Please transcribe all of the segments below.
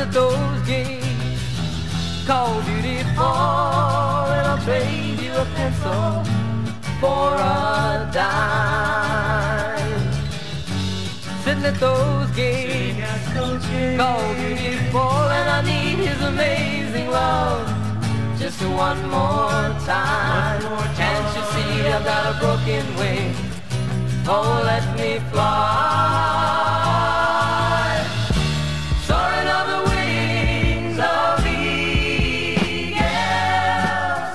at those gates, call beautiful, and I'll trade you a pencil for a dime. Sitting at those gates, call beautiful, and I need his amazing love just one more time. Can't you see I've got a broken wing? Oh, let me fly, soaring on the wings of eagles.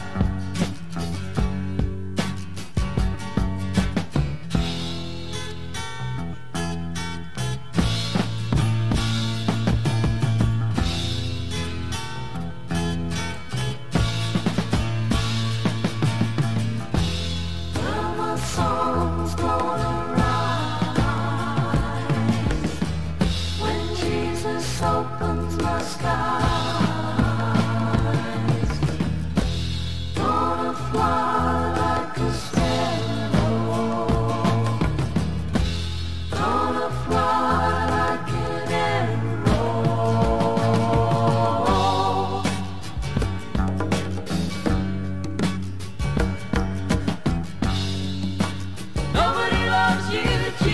Well, my song's gonna rise when Jesus opens my skies. Gonna fly like a sparrow, gonna fly like an arrow. Nobody loves you